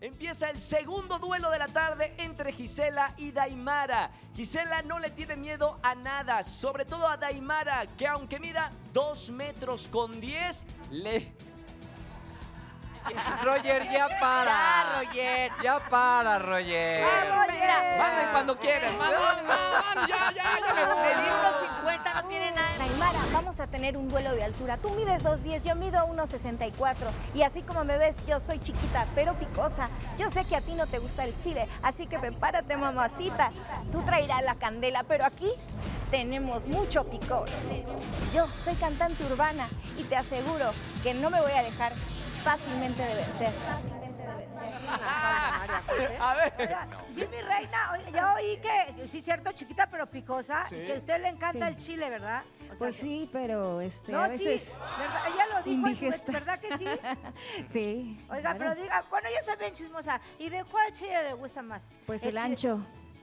Empieza el segundo duelo de la tarde entre Gisela y Daimara. Gisela no le tiene miedo a nada, sobre todo a Daimara, que aunque mida 2 metros con 10, Roger, ya para. Ya, Roger. Ya para, Roger. Roger. manden cuando quieran. Ya Medir unos 50 no tiene nada. Daimara, vamos a tener un duelo de altura. Tú mides 2.10, yo mido 1.64. Y así como me ves, yo soy chiquita, pero picosa. Yo sé que a ti no te gusta el chile, así que prepárate, mamacita. Tú traerás la candela, pero aquí tenemos mucho picor. Yo soy cantante urbana y te aseguro que no me voy a dejar fácilmente de vencer. A ver. Sí, mi reina, ya oí que sí, cierto, chiquita pero picosa, Sí. que a usted le encanta Sí. el chile, ¿verdad? O sea Pues que- sí, pero No, a sí, veces ¿verdad? Ella lo dijo, indigesta. ¿verdad que sí? sí. Oiga, claro. pero diga, bueno, yo soy bien chismosa. ¿Y de cuál chile le gusta más? Pues el chile- ancho.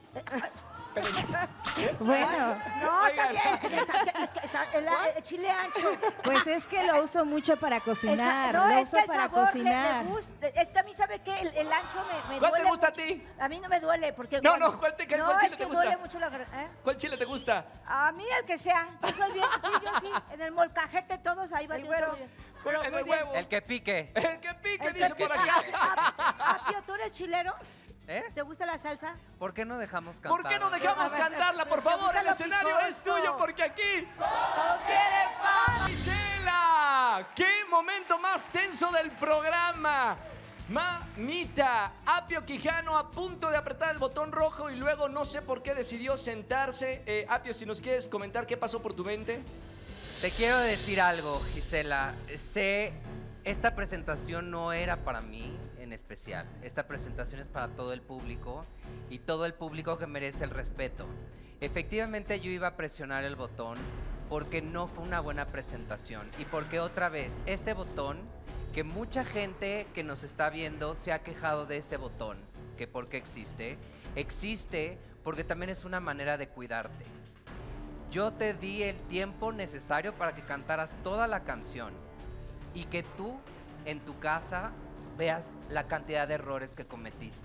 Bueno, No, Oigan. también, el chile ancho. pues es que lo uso mucho para cocinar. No, Lo es uso que el para sabor cocinar. me gusta. Es que a mí, ¿sabe qué? El ancho me ¿Cuál te duele gusta a mucho. ti? A mí no me duele, porque... No, bueno, no, ¿cuál chile es te que gusta? duele mucho la garganta. ¿Cuál chile te gusta? A mí el que sea. Yo soy bien, sí, yo sí. En el molcajete todos ahí va. El güero. Pero En muy el bien. huevo. El que pique. El que pique, El dice que por pica. acá. Apio, ¿tú eres chilero? ¿Eh? ¿Te gusta la salsa? ¿Por qué no dejamos cantar? ¿Por qué no dejamos A ver, cantarla, por pero favor? gusta El lo escenario es picoso. tuyo porque aquí... ¡Todos quieren fama! ¡Gisela! ¡Qué momento más tenso del programa! Mamita, Apio Quijano a punto de apretar el botón rojo y luego no sé por qué decidió sentarse. Apio, si nos quieres comentar qué pasó por tu mente. Te quiero decir algo, Gisela. Esta presentación no era para mí en especial. Esta presentación es para todo el público y todo el público que merece el respeto. Efectivamente, yo iba a presionar el botón porque no fue una buena presentación y porque otra vez, este botón, que mucha gente que nos está viendo se ha quejado de ese botón, que por qué existe porque también es una manera de cuidarte. Yo te di el tiempo necesario para que cantaras toda la canción y que tú, en tu casa, veas la cantidad de errores que cometiste.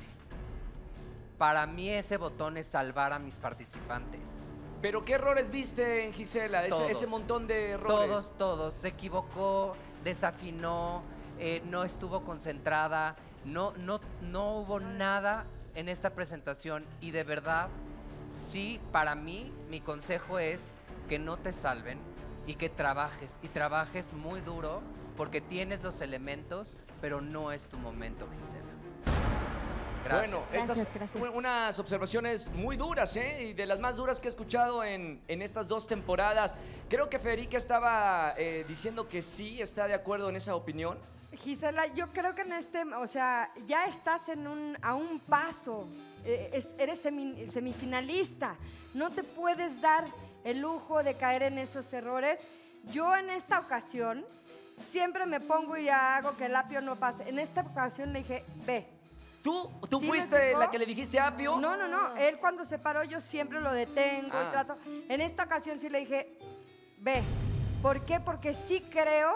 Para mí ese botón es salvar a mis participantes. ¿Pero qué errores viste en Gisela? Todos. Ese montón de errores. Todos. Se equivocó, desafinó, no estuvo concentrada, no hubo nada en esta presentación y de verdad, sí, para mí, mi consejo es que no te salven y que trabajes muy duro porque tienes los elementos, pero no es tu momento, Gisela. Gracias. Bueno, Gracias, estas gracias. unas observaciones muy duras, ¿eh? Y de las más duras que he escuchado en estas 2 temporadas. Creo que Federica estaba diciendo que sí está de acuerdo en esa opinión. Gisela, yo creo que o sea, ya estás a un paso, eres semifinalista, no te puedes dar el lujo de caer en esos errores. Yo en esta ocasión siempre me pongo y hago que el Apio no pase. En esta ocasión le dije, ve. ¿Tú ¿Sí me fuiste explicó? la que le dijiste a Apio? No, él cuando se paró yo siempre lo detengo Ah. y trato. En esta ocasión sí le dije, ve. ¿Por qué? Porque sí creo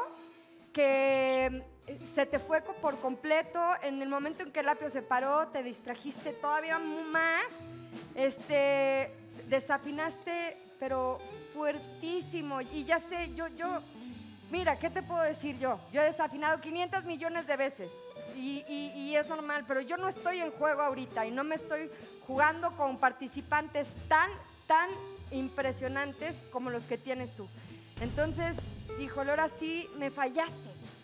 que se te fue por completo. En el momento en que el Apio se paró, te distrajiste todavía más. Desafinaste, pero fuertísimo. Y ya sé, mira, ¿qué te puedo decir yo? Yo he desafinado 500 millones de veces. Y es normal, pero yo no estoy en juego ahorita y no me estoy jugando con participantes tan impresionantes como los que tienes tú. Entonces, híjole, ahora sí me fallaste.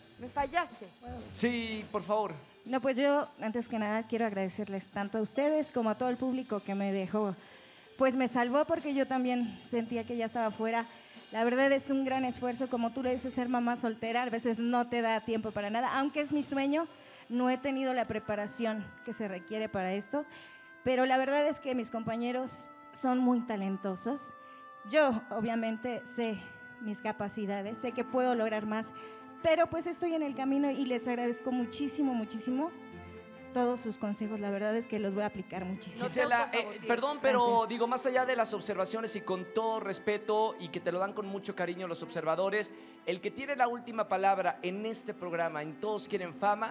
Sí, por favor. No, pues yo, antes que nada, quiero agradecerles tanto a ustedes como a todo el público que me dejó, pues me salvó porque yo también sentía que ya estaba fuera. La verdad es un gran esfuerzo, como tú lo dices, ser mamá soltera, a veces no te da tiempo para nada, aunque es mi sueño, no he tenido la preparación que se requiere para esto, pero la verdad es que mis compañeros son muy talentosos. Yo, obviamente, sé mis capacidades, sé que puedo lograr más, pero pues estoy en el camino y les agradezco muchísimo todos sus consejos. La verdad es que los voy a aplicar muchísimo. Gisela, perdón, pero Gracias. digo, más allá de las observaciones y con todo respeto y que te lo dan con mucho cariño los observadores, el que tiene la última palabra en este programa, en Todos Quieren Fama,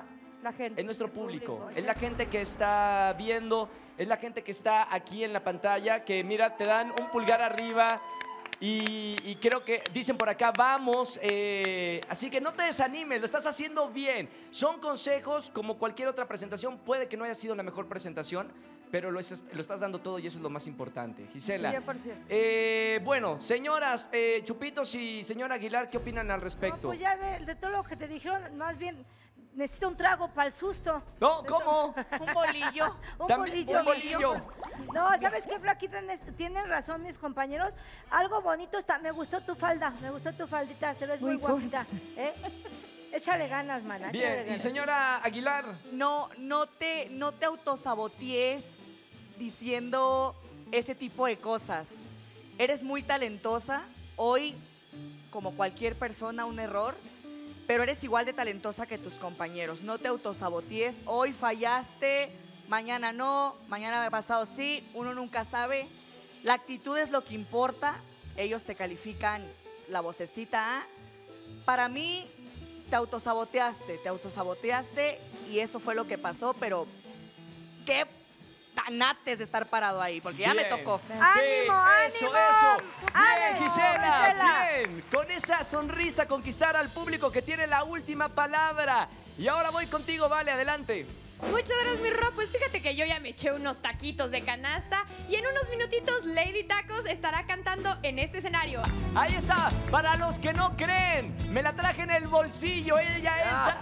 La gente. Es nuestro el público, es la gente que está viendo, es la gente que está aquí en la pantalla, que mira, te dan un pulgar arriba y creo que dicen por acá, vamos, así que no te desanimes, lo estás haciendo bien. Son consejos, como cualquier otra presentación, puede que no haya sido la mejor presentación, pero lo estás dando todo y eso es lo más importante. Gisela. 100%. Bueno, señoras, Chupitos y señora Aguilar, ¿qué opinan al No, respecto? pues ya de todo lo que te dijeron, más bien necesito un trago para el susto. No, ¿cómo? Un bolillo. Un También- bolillo. un bolillo. No, ¿sabes qué, Flaquita? Tienen razón mis compañeros. Algo bonito está. Me gustó tu falda, me gustó tu faldita. Te ves muy Muy guapita. ¿Eh? Échale ganas, mana. échale Bien, y ganas. señora Aguilar. No te autosabotees diciendo ese tipo de cosas. Eres muy talentosa. Hoy, como cualquier persona, un error. Pero eres igual de talentosa que tus compañeros. No te autosabotees. Hoy fallaste, mañana no, mañana pasado sí. Uno nunca sabe. La actitud es lo que importa. Ellos te califican la vocecita. Para mí, te autosaboteaste y eso fue lo que pasó. Pero qué tanates de estar parado ahí, porque ya me Bien. tocó. ¡Ánimo, Eso, ánimo! eso. Bien, ¡Ánimo, Gisela, Gisela! bien. Con esa sonrisa conquistar al público que tiene la última palabra. Y ahora voy contigo, Vale, adelante. Muchas gracias, mi Ro. Pues fíjate que yo ya me eché unos taquitos de canasta y en unos minutitos Lady Tacos estará cantando en este escenario. Ahí está, para los que no creen, me la traje en el bolsillo. Ella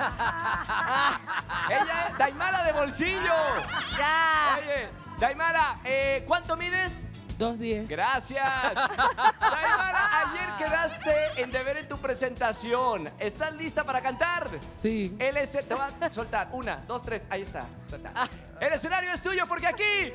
es Daimara de bolsillo. Ya. Oye, Daimara, ¿cuánto mides? 2.10. Gracias. Daimara, ayer quedaste en deber en tu presentación. ¿Estás lista para cantar? Sí. Te voy a soltar. 1, 2, 3. Ahí está. Suelta. El escenario es tuyo porque aquí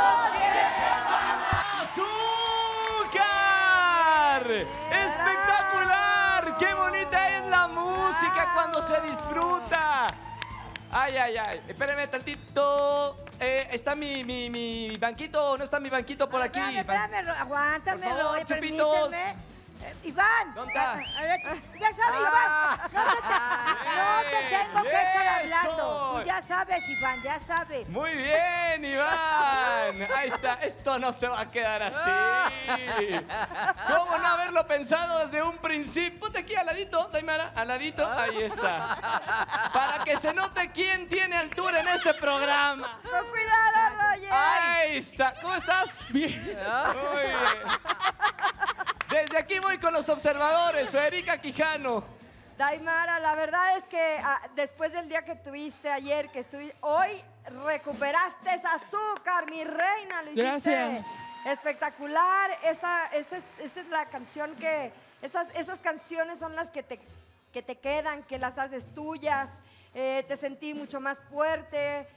¡azúcar! ¡Espectacular! ¡Qué bonita es la música cuando se disfruta! Ay, ay, ay. Espérame tantito. ¿Está mi banquito o no está mi banquito por aquí? Espérame, aguántame, Por favor, Roy, Chupitos. permíteme. Iván. ¿Dónde está? A ver, ya sabes, Iván. No te tengo que estar hablando. Tú ya sabes, Iván, ya sabes. Muy bien, Iván. Ahí está. Esto no se va a quedar así. ¿Cómo no haberlo pensado desde un principio? Ponte aquí al ladito, Daimara. Al ladito. Ahí está. Para que se note quién tiene altura en este programa. ¡Con cuidado, Roger! Ahí está. ¿Cómo estás? Bien. Muy bien. Desde aquí voy con los observadores. Federica Quijano. Daimara, la verdad es que después del día que tuviste ayer, que estuviste, hoy recuperaste ese azúcar, mi reina, lo hiciste Gracias. espectacular. Esa es la canción que, esas canciones son las que te quedan, que las haces tuyas. Te sentí mucho más fuerte,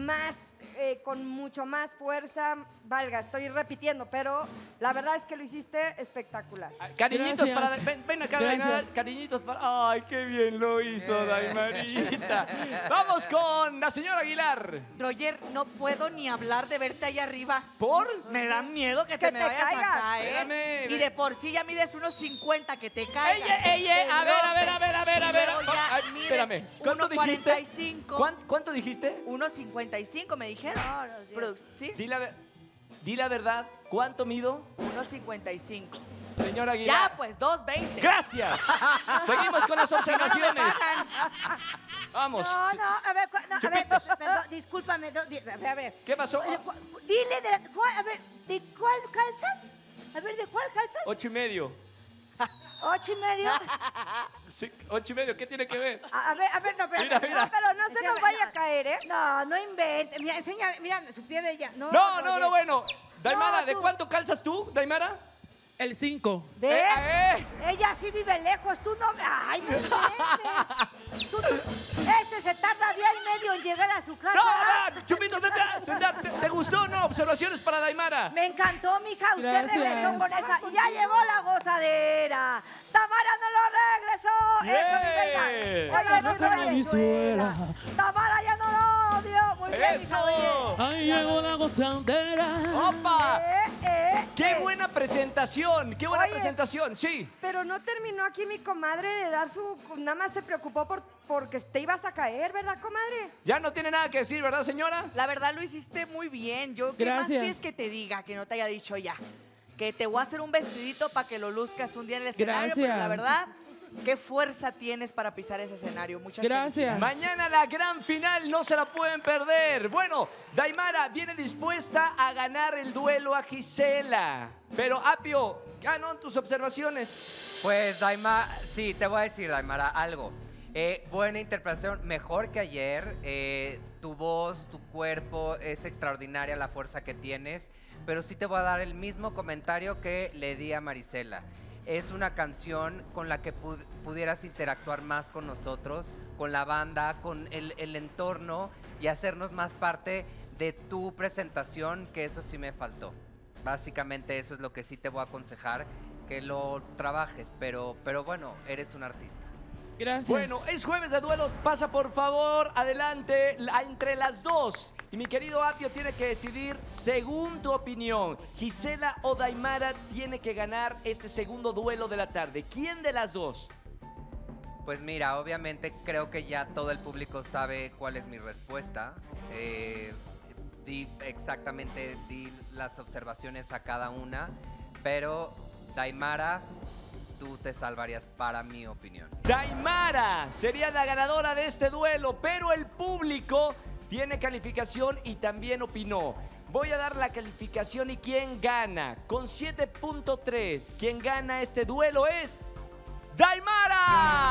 con mucho más fuerza. Valga, estoy repitiendo, pero la verdad es que lo hiciste espectacular. Cariñitos Gracias. para... Ven acá, Gracias. Daimara. Cariñitos para... Ay, qué bien lo hizo, Daimarita. Vamos con la señora Aguilar. Roger, no puedo ni hablar de verte ahí arriba. ¿Por? Me da miedo que Que me te vayas caigas. a caer. Espérame. Y de por sí ya mides unos 50, que te caigas. A ver. Luego ya Ay, mides espérame. ¿Cuánto dijiste? 1.45. ¿Cuánto dijiste? 1.55 me dijeron. No, los días. ¿Sí? Di la verdad. ¿Cuánto mido? 1.55. Señora Aguilar. Ya, pues 2.20. ¡Gracias! Seguimos con las observaciones. Vamos. No, a ver, a ver, Chupitos. perdón, discúlpame, a ver. ¿Qué pasó? Dile, a ver, ¿de cuál calzas? A ver, ¿de cuál calzas? 8:30. 8:30. Sí, 8:30. ¿Qué tiene que ver? A ver, no, pero. Mira, mira. No, pero no se nos vaya a caer, ¿eh? No inventes. Mira, enseña, mira, su pie de ella. No, No, bueno. Daimara, No, ¿de tú. cuánto calzas tú, Daimara? El 5. ¿Ves? Eh. Ella sí vive lejos, tú no. ¡Ay, no inventes! Este se tarda día y medio en llegar a su casa. No, Chupitos, vete a sentar. ¿Te gustó o no? Observaciones para Daimara. Me encantó, mija. Usted Gracias. regresó con esa. Y ya llegó la gozadera. Tamara no lo regresó. Eso, mi reina. Oye, No como mi suela. Tamara ya no lo odio. Muy bien, ¡Eso! hija. Oye. Ahí llegó la gozadera. ¡Opa! ¡Qué buena presentación! ¡Qué buena Oye, presentación! Sí. Pero no terminó aquí mi comadre de dar su... Nada más se preocupó porque te ibas a caer, ¿verdad, comadre? Ya no tiene nada que decir, ¿verdad, señora? La verdad lo hiciste muy bien. ¿Qué más Gracias. quieres que te diga que no te haya dicho ya? Que te voy a hacer un vestidito para que lo luzcas un día en el escenario, pero la Gracias. verdad, qué fuerza tienes para pisar ese escenario. Muchas Gracias. Mañana la gran final, no se la pueden perder. Bueno, Daimara viene dispuesta a ganar el duelo a Gisela. Pero, Apio, ¿no? Tus observaciones. Pues, Daimara, sí, te voy a decir, Daimara, algo. Buena interpretación, mejor que ayer. Tu voz, tu cuerpo, es extraordinaria la fuerza que tienes. Pero sí te voy a dar el mismo comentario que le di a Marisela. Es una canción con la que pudieras interactuar más con nosotros, con la banda, con el entorno y hacernos más parte de tu presentación, que eso sí me faltó. Básicamente eso es lo que sí te voy a aconsejar, que lo trabajes, pero bueno, eres un artista. Gracias. Bueno, es jueves de duelos. Pasa, por favor, adelante entre las dos. Y mi querido Apio tiene que decidir, según tu opinión, Gisela o Daimara tiene que ganar este segundo duelo de la tarde. ¿Quién de las dos? Pues mira, obviamente creo que ya todo el público sabe cuál es mi respuesta. Di las observaciones a cada una, pero Daimara, tú te salvarías para mi opinión. Daimara sería la ganadora de este duelo, pero el público tiene calificación y también opinó. Voy a dar la calificación y quién gana. Con 7.3, quien gana este duelo es Daimara.